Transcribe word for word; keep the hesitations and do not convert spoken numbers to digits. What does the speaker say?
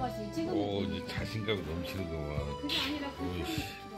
먹었어요. 지금 오, 이제 자신감이 넘치는 거만. 그게 아니라 그렇게 오이씨.